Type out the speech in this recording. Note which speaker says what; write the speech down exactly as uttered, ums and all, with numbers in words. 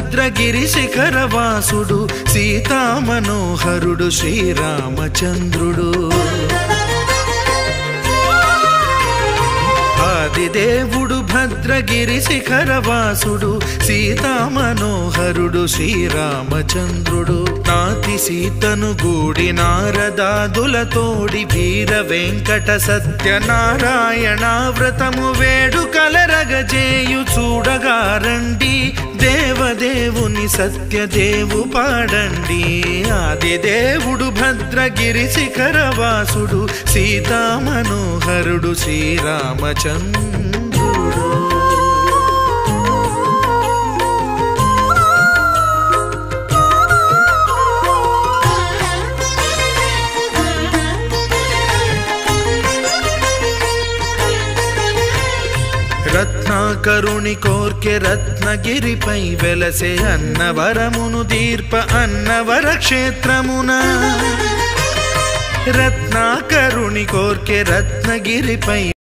Speaker 1: భద్రగిరి శిఖరవాసుడు సీతామనోహరుడు శ్రీరామచంద్రుడు ఆదిదేవుడు భద్రగిరి శిఖరవాసుడు సీతామనోహరుడు శ్రీరామచంద్రుడు నాతి సీతను గూడి నారదాదులతోడి వీర వెంకట సత్యనారాయణ వ్రతము వేడుకలరగజేయు చూడగా రండి దేవదేవుని సత్యదేవు పాడండి ఆదిదేవుడు భద్రగిరి శిఖరవాసుడు సీతామనోహరుడు శ్రీరామచంద్రుడు రత్నాకరుని కోర్కె రత్నగిరిపై వెలసే అన్నవరమును దీర్ప అన్నవర క్షేత్రమున రత్నాకరుని కోర్కె రత్నగిరిపై